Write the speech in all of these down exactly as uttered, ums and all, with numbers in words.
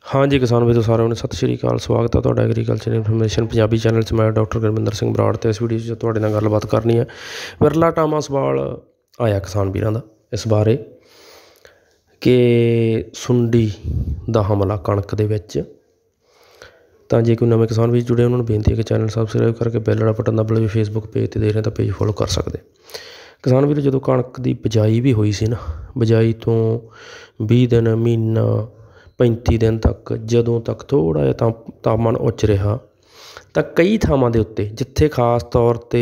हाँ जी किसान ਵੀਰੋ ਸਾਰਿਆਂ ਨੂੰ ਸਤਿ ਸ਼੍ਰੀ ਅਕਾਲ। ਸਵਾਗਤ ਹੈ ਤੁਹਾਡਾ ਐਗਰੀਕਲਚਰ ਇਨਫੋਰਮੇਸ਼ਨ ਪੰਜਾਬੀ ਚੈਨਲ 'ਚ। ਮੈਂ ਡਾਕਟਰ ਗੁਰਮਿੰਦਰ ਸਿੰਘ ਬਰਾੜ ਤੇ ਇਸ ਵੀਡੀਓ 'ਚ ਤੁਹਾਡੇ ਨਾਲ ਗੱਲਬਾਤ ਕਰਨੀ ਹੈ। ਵਿਰਲਾ ਟਾਮਾ ਸਵਾਲ ਆਇਆ ਕਿਸਾਨ ਵੀਰਾਂ ਦਾ ਇਸ ਬਾਰੇ ਕਿ ਸੁੰਡੀ ਦਾ ਹਮਲਾ ਕਣਕ ਦੇ ਵਿੱਚ। ਤਾਂ ਜੇ ਕੋਈ ਨਵੇਂ ਕਿਸਾਨ ਵੀਰ ਜੁੜੇ ਉਹਨਾਂ ਨੂੰ ਬੇਨਤੀ ਹੈ ਕਿ ਚੈਨਲ ਸਬਸਕ੍ਰਾਈਬ ਕਰਕੇ ਬੈਲ ਵਾਲਾ ਬਟਨ ਦਬਾ ਲਓ। ਫੇਸਬੁੱਕ ਪੇਜ 'ਤੇ ਦੇਖ ਰਹੇ ਤਾਂ ਪੇਜ ਫੋਲੋ ਕਰ ਸਕਦੇ। ਕਿਸਾਨ ਵੀਰ ਜਦੋਂ ਕਣਕ ਦੀ ਬਿਜਾਈ ਵੀ ਹੋਈ ਸੀ ਨਾ, ਬਿਜਾਈ ਤੋਂ ਵੀਹ ਦਿਨ ਮਹੀਨਾ ਪੈਂਤੀ ਦਿਨ ਤੱਕ ਜਦੋਂ ਤੱਕ ਥੋੜ੍ਹਾ ਜਿਹਾ ਤਾਂ ਤਾਪਮਾਨ ਉੱਚ ਰਿਹਾ ਤਾਂ ਕਈ ਥਾਵਾਂ ਦੇ ਉੱਤੇ ਜਿੱਥੇ ਖਾਸ ਤੌਰ 'ਤੇ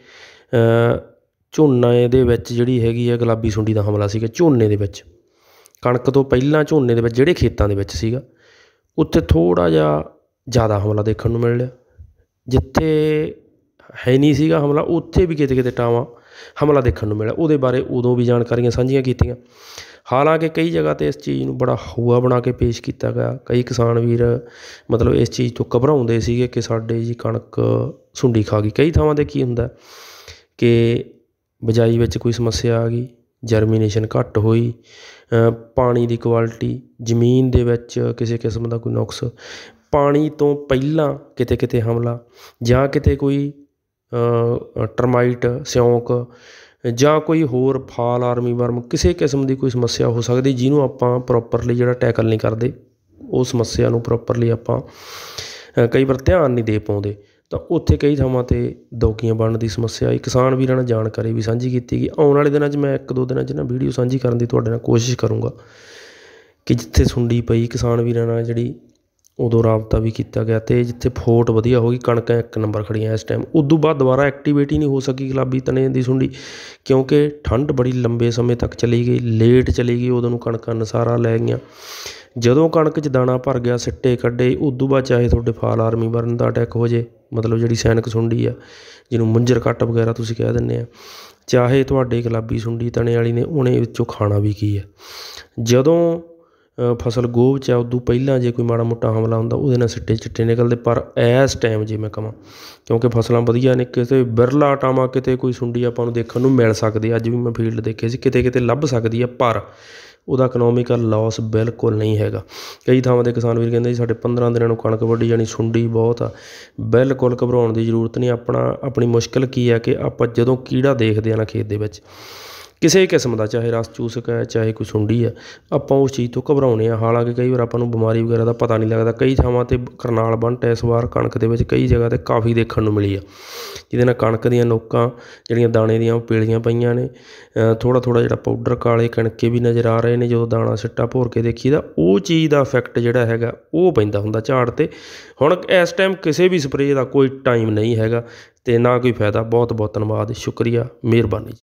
ਝੋਨੇ ਦੇ ਵਿੱਚ ਜਿਹੜੀ ਹੈਗੀ ਆ ਗੁਲਾਬੀ ਸੁੰਡੀ ਦਾ ਹਮਲਾ ਸੀਗਾ। ਝੋਨੇ ਦੇ ਵਿੱਚ ਕਣਕ ਤੋਂ ਪਹਿਲਾਂ ਝੋਨੇ ਦੇ ਵਿੱਚ ਜਿਹੜੇ ਖੇਤਾਂ ਦੇ ਵਿੱਚ ਸੀਗਾ ਉੱਥੇ ਥੋੜ੍ਹਾ ਜਿਹਾ ਜ਼ਿਆਦਾ ਹਮਲਾ ਦੇਖਣ ਨੂੰ ਮਿਲ ਲਿਆ। ਜਿੱਥੇ ਹੈ ਨਹੀਂ ਸੀਗਾ ਹਮਲਾ ਉੱਥੇ ਵੀ ਕਿਤੇ ਕਿਤੇ ਟਾਵਾਂ ਹਮਲਾ ਦੇਖਣ ਨੂੰ ਮਿਲਿਆ। ਉਹਦੇ ਬਾਰੇ ਉਦੋਂ ਵੀ ਜਾਣਕਾਰੀਆਂ ਸਾਂਝੀਆਂ ਕੀਤੀਆਂ। ਹਾਲਾਂਕਿ ਕਈ ਜਗ੍ਹਾ 'ਤੇ ਇਸ ਚੀਜ਼ ਨੂੰ ਬੜਾ ਹਊਆ ਬਣਾ ਕੇ ਪੇਸ਼ ਕੀਤਾ ਗਿਆ। ਕਈ ਕਿਸਾਨ ਵੀਰ ਮਤਲਬ ਇਸ ਚੀਜ਼ ਤੋਂ ਘਬਰਾਉਂਦੇ ਸੀਗੇ ਕਿ ਸਾਡੇ ਜੀ ਕਣਕ ਸੁੰਡੀ ਖਾ ਗਈ। ਕਈ ਥਾਵਾਂ 'ਤੇ ਕੀ ਹੁੰਦਾ ਕਿ ਬਿਜਾਈ ਵਿੱਚ ਕੋਈ ਸਮੱਸਿਆ ਆ ਗਈ, ਜਰਮੀਨੇਸ਼ਨ ਘੱਟ ਹੋਈ, ਪਾਣੀ ਦੀ ਕੁਆਲਿਟੀ, ਜ਼ਮੀਨ ਦੇ ਵਿੱਚ ਕਿਸੇ ਕਿਸਮ ਦਾ ਕੋਈ ਨੁਕਸ, ਪਾਣੀ ਤੋਂ ਪਹਿਲਾਂ ਕਿਤੇ ਕਿਤੇ ਹਮਲਾ, ਜਾਂ ਕਿਤੇ ਕੋਈ ਟਰਮਾਈਟ ਸਿਉਂਕ ਜਾਂ ਕੋਈ ਹੋਰ ਫਾਲ ਆਰਮੀ ਵਰਮ ਕਿਸੇ ਕਿਸਮ ਦੀ ਕੋਈ ਸਮੱਸਿਆ ਹੋ ਸਕਦੀ ਜਿਹਨੂੰ ਆਪਾਂ ਪ੍ਰੋਪਰਲੀ ਜਿਹੜਾ ਟੈਕਲ ਨਹੀਂ ਕਰਦੇ। ਉਹ ਸਮੱਸਿਆ ਨੂੰ ਪ੍ਰੋਪਰਲੀ ਆਪਾਂ ਕਈ ਵਾਰ ਧਿਆਨ ਨਹੀਂ ਦੇ ਪਾਉਂਦੇ ਤਾਂ ਉੱਥੇ ਕਈ ਥਾਵਾਂ 'ਤੇ ਦੌਕੀਆਂ ਬਣਨ ਦੀ ਸਮੱਸਿਆ ਆਈ। ਕਿਸਾਨ ਵੀਰਾਂ ਨਾਲ ਜਾਣਕਾਰੀ ਵੀ ਸਾਂਝੀ ਕੀਤੀ ਗਈ। ਆਉਣ ਵਾਲੇ ਦਿਨਾਂ 'ਚ ਮੈਂ ਇੱਕ ਦੋ ਦਿਨਾਂ 'ਚ ਨਾ ਵੀਡੀਓ ਸਾਂਝੀ ਕਰਨ ਦੀ ਤੁਹਾਡੇ ਨਾਲ ਕੋਸ਼ਿਸ਼ ਕਰੂੰਗਾ ਕਿ ਜਿੱਥੇ ਸੁੰਡੀ ਪਈ ਕਿਸਾਨ ਵੀਰਾਂ ਨਾਲ ਜਿਹੜੀ ਉਦੋਂ ਰਾਬਤਾ ਵੀ ਕੀਤਾ ਗਿਆ ਅਤੇ ਜਿੱਥੇ ਫੋਟ ਵਧੀਆ ਹੋ ਗਈ, ਕਣਕਾਂ ਇੱਕ ਨੰਬਰ ਖੜੀਆਂ ਇਸ ਟਾਈਮ। ਉਦੋਂ ਬਾਅਦ ਦੁਬਾਰਾ ਐਕਟੀਵੇਟ ਹੀ ਨਹੀਂ ਹੋ ਸਕੀ ਗੁਲਾਬੀ ਤਣੇ ਦੀ ਸੁੰਡੀ ਕਿਉਂਕਿ ਠੰਡ ਬੜੀ ਲੰਬੇ ਸਮੇਂ ਤੱਕ ਚਲੀ ਗਈ, ਲੇਟ ਚਲੀ ਗਈ। ਉਦੋਂ ਨੂੰ ਕਣਕਾਂ ਨਸਾਰਾ ਲੈ ਗਈਆਂ। ਜਦੋਂ ਕਣਕ 'ਚ ਦਾਣਾ ਭਰ ਗਿਆ, ਸਿੱਟੇ ਕੱਢੇ, ਉਦੋਂ ਬਾਅਦ ਚਾਹੇ ਤੁਹਾਡੇ ਫਾਲ ਆਰਮੀ ਵਰਮ ਦਾ ਅਟੈਕ ਹੋ ਜੇ, ਮਤਲਬ ਜਿਹੜੀ ਸੈਨਿਕ ਸੁੰਡੀ ਆ ਜਿਹਨੂੰ ਮੁੰਜਰ ਕੱਟ ਵਗੈਰਾ ਤੁਸੀਂ ਕਹਿ ਦਿੰਦੇ ਆ, ਚਾਹੇ ਤੁਹਾਡੇ ਗੁਲਾਬੀ ਸੁੰਡੀ ਤਣੇ ਵਾਲੀ ਨੇ ਉਹਨੇ ਵਿੱਚੋਂ ਖਾਣਾ ਵੀ ਕੀ ਹੈ। ਜਦੋਂ ਫਸਲ ਗੋਭ 'ਚ ਆ ਉਦੋਂ ਪਹਿਲਾਂ ਜੇ ਕੋਈ ਮਾੜਾ ਮੋਟਾ ਹਮਲਾ ਹੁੰਦਾ ਉਹਦੇ ਨਾਲ ਸਿੱਟੇ ਚਿੱਟੇ ਨਿਕਲਦੇ। ਪਰ ਇਸ ਟਾਈਮ ਜੇ ਮੈਂ ਕਹਾਂ ਕਿਉਂਕਿ ਫਸਲਾਂ ਵਧੀਆ ਨੇ, ਕਿਤੇ ਬਿਰਲਾ ਟਾਵਾਂ ਕਿਤੇ ਕੋਈ ਸੁੰਡੀ ਆਪਾਂ ਨੂੰ ਦੇਖਣ ਨੂੰ ਮਿਲ ਸਕਦੀ। ਅੱਜ ਵੀ ਮੈਂ ਫੀਲਡ ਦੇਖੇ ਸੀ, ਕਿਤੇ ਕਿਤੇ ਲੱਭ ਸਕਦੀ ਆ ਪਰ ਉਹਦਾ ਇਕਨੋਮਿਕਲ ਲੋਸ ਬਿਲਕੁਲ ਨਹੀਂ ਹੈਗਾ। ਕਈ ਥਾਵਾਂ ਦੇ ਕਿਸਾਨ ਵੀਰ ਕਹਿੰਦੇ ਜੀ ਸਾਡੇ ਪੰਦਰਾਂ ਦਿਨਾਂ ਨੂੰ ਕਣਕ ਵੱਢੀ ਜਾਣੀ, ਸੁੰਡੀ ਬਹੁਤ ਆ। ਬਿਲਕੁਲ ਘਬਰਾਉਣ ਦੀ ਜ਼ਰੂਰਤ ਨਹੀਂ। ਆਪਣਾ ਆਪਣੀ ਮੁਸ਼ਕਿਲ ਕੀ ਹੈ ਕਿ ਆਪਾਂ ਜਦੋਂ ਕੀੜਾ ਦੇਖਦੇ ਹਾਂ ਨਾ ਖੇਤ ਦੇ ਵਿੱਚ ਕਿਸੇ ਕਿਸਮ ਦਾ, ਚਾਹੇ ਰਸ ਚੂਸਕ ਹੈ ਚਾਹੇ ਕੋਈ ਸੁੰਡੀ ਹੈ, ਆਪਾਂ ਉਸ ਚੀਜ਼ ਤੋਂ ਘਬਰਾਉਂਦੇ ਹਾਂ। ਹਾਲਾਂਕਿ ਕਈ ਵਾਰ ਆਪਾਂ ਨੂੰ ਬਿਮਾਰੀ ਵਗੈਰਾ ਦਾ ਪਤਾ ਨਹੀਂ ਲੱਗਦਾ। ਕਈ ਥਾਵਾਂ 'ਤੇ ਕਰਨਾਲ ਬੰਟ ਇਸ ਵਾਰ ਕਣਕ ਦੇ ਵਿੱਚ ਕਈ ਜਗ੍ਹਾ 'ਤੇ ਕਾਫੀ ਦੇਖਣ ਨੂੰ ਮਿਲੀ ਆ, ਜਿਹਦੇ ਨਾਲ ਕਣਕ ਦੀਆਂ ਨੋਕਾਂ ਜਿਹੜੀਆਂ ਦਾਣੇ ਦੀਆਂ ਉਹ ਪੀਲੀਆਂ ਪਈਆਂ ਨੇ। ਥੋੜ੍ਹਾ ਥੋੜ੍ਹਾ ਜਿਹੜਾ ਪਾਊਡਰ ਕਾਲੇ ਕਣਕੇ ਵੀ ਨਜ਼ਰ ਆ ਰਹੇ ਨੇ। ਜਦੋਂ ਦਾਣਾ ਸਿੱਟਾ ਭੋਰ ਕੇ ਦੇਖੀ ਦਾ ਉਹ ਚੀਜ਼ ਦਾ ਇਫੈਕਟ ਜਿਹੜਾ ਹੈਗਾ ਉਹ ਪੈਂਦਾ ਹੁੰਦਾ ਝਾੜ 'ਤੇ। ਹੁਣ ਇਸ ਟਾਈਮ ਕਿਸੇ ਵੀ ਸਪਰੇਅ ਦਾ ਕੋਈ ਟਾਈਮ ਨਹੀਂ ਹੈਗਾ ਅਤੇ ਨਾ ਕੋਈ ਫਾਇਦਾ। ਬਹੁਤ ਬਹੁਤ ਧੰਨਵਾਦ, ਸ਼ੁਕਰੀਆ, ਮਿਹਰਬਾਨੀ।